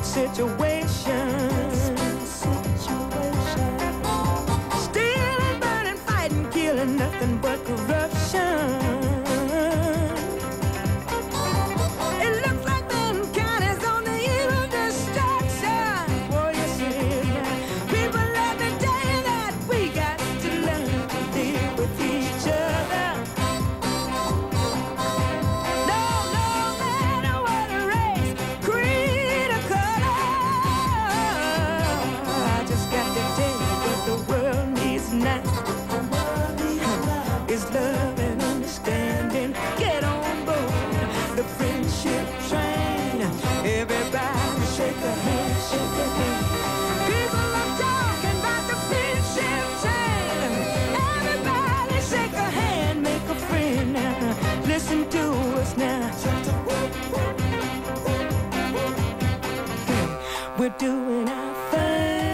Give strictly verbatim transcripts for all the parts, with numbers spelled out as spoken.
desperate situation. Stealing, burning, fighting, killing, nothing but corruption. It looks like mankind is on the eve of destruction. Boy, you see, people, let me tell you that we got to learn to live with each other. No, no matter what race, creed, or color. I just got to tell you what the world needs now. Is love and understanding. Get on board the friendship train. Everybody shake a hand, shake a hand. People are talking about the friendship train. Everybody shake a hand, make a friend now. Listen to us now. We're doing our thing.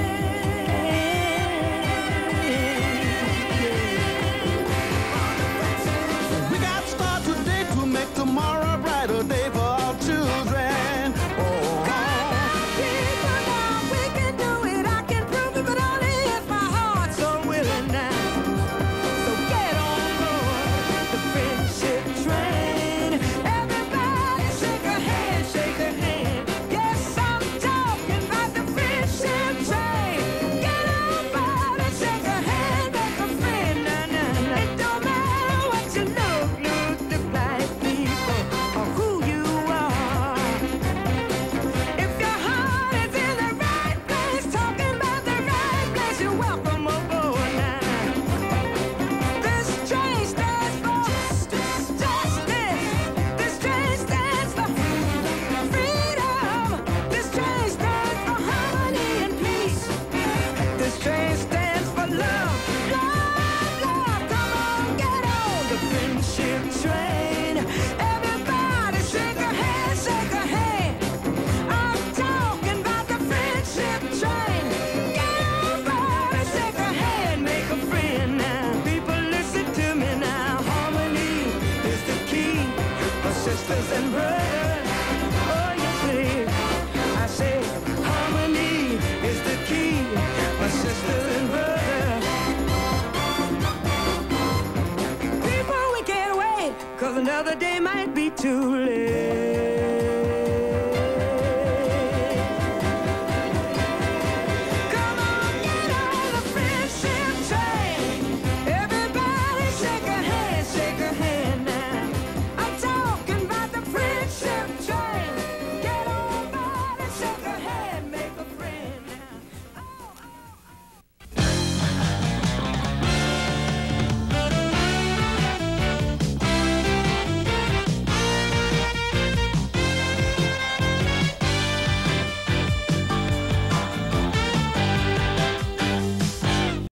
We got to start today to make tomorrow a brighter day for our children. Oh, People know we can do it. I can prove it, but only if my heart's so willing now. So get on board the friendship train. Everybody shake a hand, shake a hand. Yes, I'm talking about the friendship train. Get on board and shake a hand, make a friend. Nah, nah, nah. It don't matter what you look, look, look like, people, or who you are. If your heart is in the right place, talking about the right place, you're welcome aboard now. This train stands for justice. This train stands for freedom. This train stands for harmony and peace. This train stands for love. Love, love, come on, get on the friendship train. Everybody shake a hand, shake a hand. I'm talking about the friendship train. Get on board and shake a hand, make a friend now. People, listen to me now. Harmony is the key for sisters and brothers. Oh, you see, I say harmony is the key for sisters and brothers. People, we can't wait, 'cause another day might be too late.